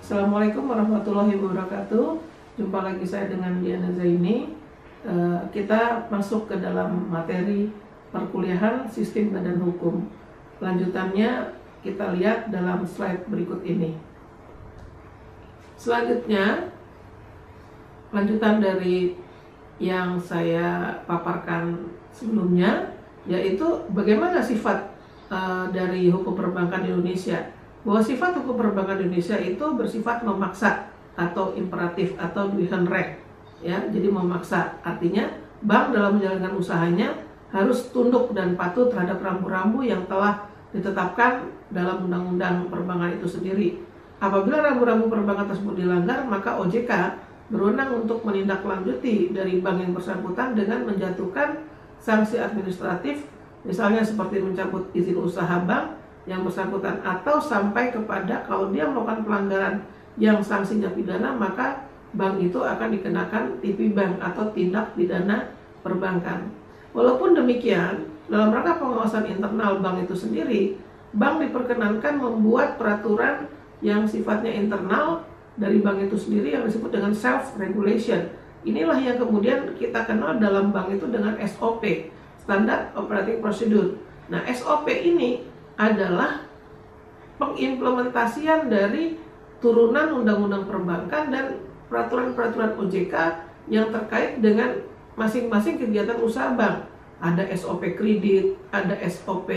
Assalamualaikum warahmatullahi wabarakatuh. Jumpa lagi saya dengan Diana Zaini. Kita masuk ke dalam materi perkuliahan Sistem Badan Hukum. Lanjutannya kita lihat dalam slide berikut ini. Selanjutnya, lanjutan dari yang saya paparkan sebelumnya, yaitu bagaimana sifat dari hukum perbankan di Indonesia. Bahwa sifat hukum perbankan Indonesia itu bersifat memaksa atau imperatif atau Duigenrecht, ya. Jadi memaksa artinya bank dalam menjalankan usahanya harus tunduk dan patuh terhadap rambu-rambu yang telah ditetapkan dalam undang-undang perbankan itu sendiri. Apabila rambu-rambu perbankan tersebut dilanggar, maka OJK berwenang untuk menindaklanjuti dari bank yang bersangkutan dengan menjatuhkan sanksi administratif, misalnya seperti mencabut izin usaha bank yang bersangkutan, atau sampai kepada kalau dia melakukan pelanggaran yang sanksinya pidana, maka bank itu akan dikenakan TP Bank atau tindak pidana perbankan. Walaupun demikian, dalam rangka pengawasan internal bank itu sendiri, bank diperkenankan membuat peraturan yang sifatnya internal dari bank itu sendiri yang disebut dengan self-regulation. Inilah yang kemudian kita kenal dalam bank itu dengan SOP, Standard Operating Procedure. Nah, SOP ini adalah pengimplementasian dari turunan undang-undang perbankan dan peraturan-peraturan OJK yang terkait dengan masing-masing kegiatan usaha bank. Ada SOP kredit, ada SOP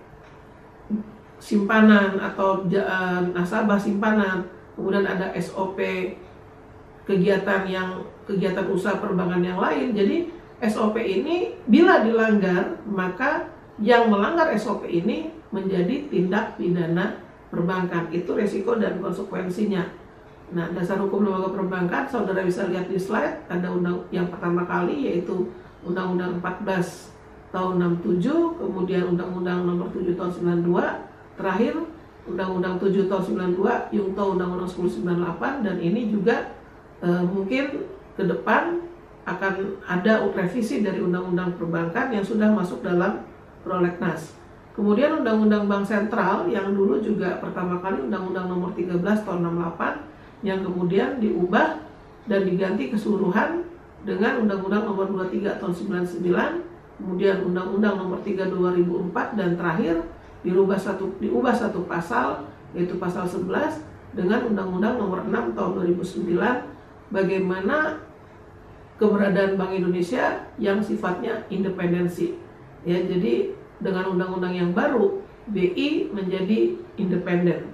simpanan atau nasabah simpanan, kemudian ada SOP kegiatan usaha perbankan yang lain. Jadi SOP ini bila dilanggar, maka yang melanggar SOP ini menjadi tindak pidana perbankan. Itu resiko dan konsekuensinya. Nah, dasar hukum lembaga perbankan saudara bisa lihat di slide. Ada undang yang pertama kali yaitu Undang-Undang 14 tahun 67, kemudian Undang-Undang nomor 7 tahun 92, terakhir Undang-Undang 7 tahun 92, Yungto Undang-Undang 10 98, dan ini juga mungkin ke depan akan ada revisi dari Undang-Undang perbankan yang sudah masuk dalam prolegnas. Kemudian Undang-Undang Bank Sentral yang dulu juga pertama kali Undang-Undang nomor 13 tahun 68 yang kemudian diubah dan diganti keseluruhan dengan Undang-Undang nomor 23 tahun 99, kemudian Undang-Undang nomor 3 2004, dan terakhir diubah satu pasal yaitu pasal 11 dengan Undang-Undang nomor 6 tahun 2009 bagaimana keberadaan Bank Indonesia yang sifatnya independensi. Ya, jadi dengan undang-undang yang baru, BI menjadi independen.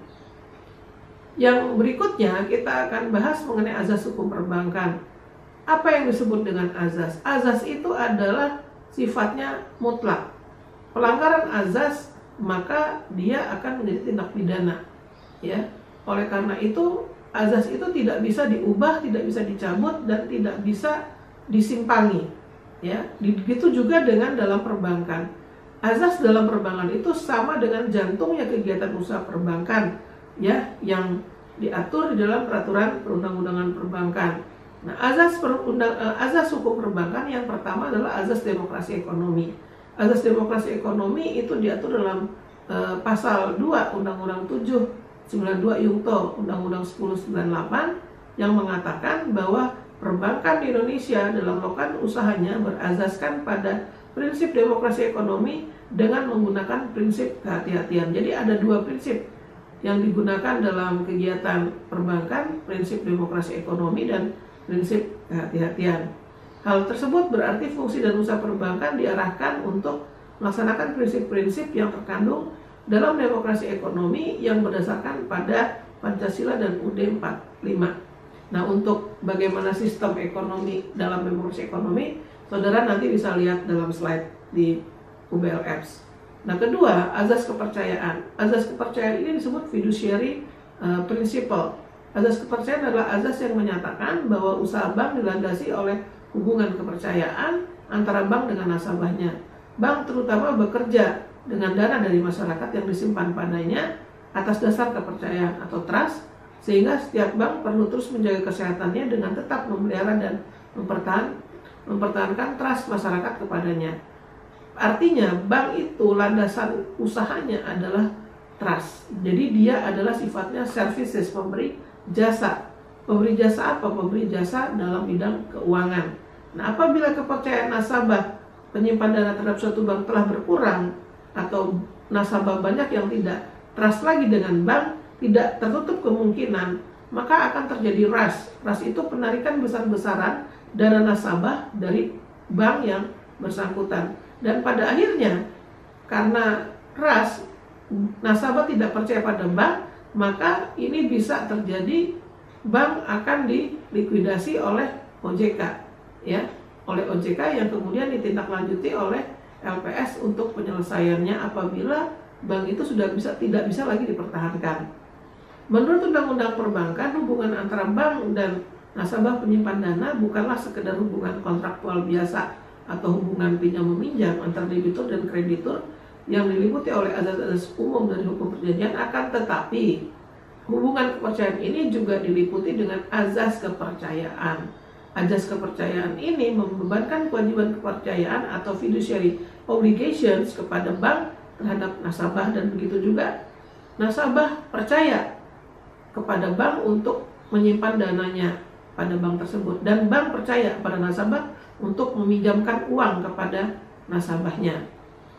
Yang berikutnya kita akan bahas mengenai azas hukum perbankan. Apa yang disebut dengan azas? Azas itu adalah sifatnya mutlak. Pelanggaran azas maka dia akan menjadi tindak pidana. Ya, oleh karena itu azas itu tidak bisa diubah, tidak bisa dicabut, dan tidak bisa disimpangi. Ya, begitu juga dengan dalam perbankan. Azas dalam perbankan itu sama dengan jantungnya kegiatan usaha perbankan, ya, yang diatur di dalam peraturan perundang-undangan perbankan. Nah, azas hukum perbankan yang pertama adalah azas demokrasi ekonomi. Azas demokrasi ekonomi itu diatur dalam pasal 2 Undang-Undang 7 92 Yungto Undang-Undang 10 98 yang mengatakan bahwa perbankan di Indonesia dalam melakukan usahanya berazaskan pada prinsip demokrasi ekonomi dengan menggunakan prinsip kehati-hatian. Jadi ada dua prinsip yang digunakan dalam kegiatan perbankan, prinsip demokrasi ekonomi dan prinsip kehati-hatian. Hal tersebut berarti fungsi dan usaha perbankan diarahkan untuk melaksanakan prinsip-prinsip yang terkandung dalam demokrasi ekonomi yang berdasarkan pada Pancasila dan UUD 45. Nah, untuk bagaimana sistem ekonomi dalam demokrasi ekonomi, saudara nanti bisa lihat dalam slide di UBLFs. Nah, kedua, azas kepercayaan. Azas kepercayaan ini disebut fiduciary principle. Azas kepercayaan adalah azas yang menyatakan bahwa usaha bank dilandasi oleh hubungan kepercayaan antara bank dengan nasabahnya. Bank terutama bekerja dengan dana dari masyarakat yang disimpan padanya atas dasar kepercayaan atau trust, sehingga setiap bank perlu terus menjaga kesehatannya dengan tetap memelihara dan mempertahankan trust masyarakat kepadanya. Artinya bank itu landasan usahanya adalah trust. Jadi dia adalah sifatnya services, memberi jasa. Pemberi jasa apa? Pemberi jasa dalam bidang keuangan. Nah, apabila kepercayaan nasabah penyimpan dana terhadap suatu bank telah berkurang, atau nasabah banyak yang tidak trust lagi dengan bank, tidak tertutup kemungkinan maka akan terjadi rush. Rush itu penarikan besar-besaran dana nasabah dari bank yang bersangkutan. Dan pada akhirnya, karena rush, nasabah tidak percaya pada bank, maka ini bisa terjadi bank akan dilikuidasi oleh OJK, ya, oleh OJK yang kemudian ditindaklanjuti oleh LPS untuk penyelesaiannya apabila bank itu sudah tidak bisa lagi dipertahankan. Menurut Undang-Undang Perbankan, hubungan antara bank dan nasabah penyimpan dana bukanlah sekedar hubungan kontraktual biasa atau hubungan pinjam-meminjam antara debitur dan kreditur yang diliputi oleh azas-azas umum dari hukum perjanjian, akan tetapi hubungan kepercayaan ini juga diliputi dengan azas kepercayaan. Azas kepercayaan ini membebankan kewajiban kepercayaan atau fiduciary obligations kepada bank terhadap nasabah, dan begitu juga nasabah percaya kepada bank untuk menyimpan dananya pada bank tersebut, dan bank percaya pada nasabah untuk meminjamkan uang kepada nasabahnya.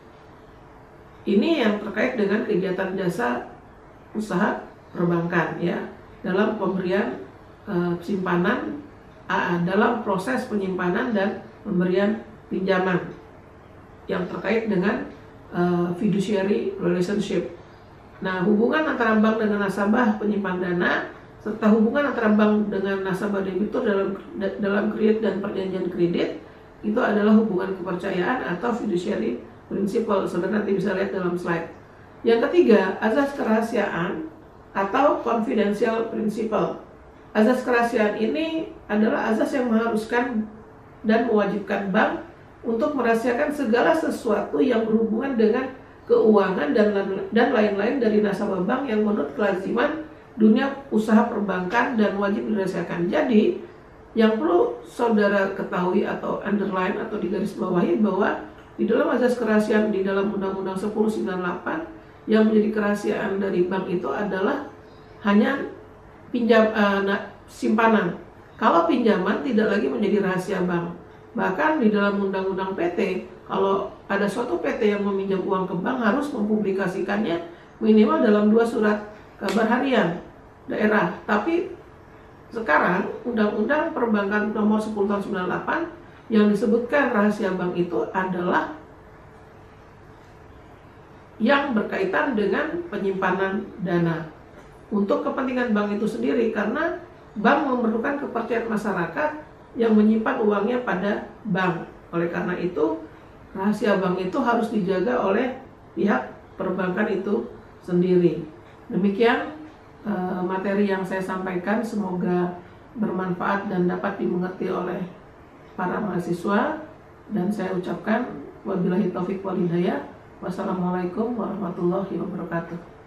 Ini yang terkait dengan kegiatan jasa usaha perbankan, ya, dalam pemberian simpanan, dalam proses penyimpanan dan pemberian pinjaman yang terkait dengan fiduciary relationship. Nah, hubungan antara bank dengan nasabah penyimpan dana serta hubungan antara bank dengan nasabah debitur dalam kredit dan perjanjian kredit itu adalah hubungan kepercayaan atau fiduciary principle. Saudara nanti bisa lihat dalam slide. Yang ketiga, azas kerahasiaan atau confidential principle. Azas kerahasiaan ini adalah azas yang mengharuskan dan mewajibkan bank untuk merahasiakan segala sesuatu yang berhubungan dengan keuangan dan lain-lain dari nasabah bank yang menurut kelaziman dunia usaha perbankan dan wajib dirahasiakan. Jadi, yang perlu saudara ketahui atau underline atau digarisbawahi bahwa di dalam azas kerahasiaan di dalam Undang-Undang 1098 yang menjadi kerahasiaan dari bank itu adalah hanya simpanan. Kalau pinjaman tidak lagi menjadi rahasia bank. Bahkan di dalam Undang-Undang PT, kalau ada suatu PT yang meminjam uang ke bank harus mempublikasikannya minimal dalam 2 surat kabar harian daerah. Tapi sekarang Undang-Undang Perbankan nomor 10 tahun 98 yang disebutkan rahasia bank itu adalah yang berkaitan dengan penyimpanan dana untuk kepentingan bank itu sendiri, karena bank memerlukan kepercayaan masyarakat yang menyimpan uangnya pada bank. Oleh karena itu, rahasia bank itu harus dijaga oleh pihak perbankan itu sendiri. Demikian materi yang saya sampaikan, semoga bermanfaat dan dapat dimengerti oleh para mahasiswa, dan saya ucapkan wabillahi taufik wal hidayah. Wassalamualaikum warahmatullahi wabarakatuh.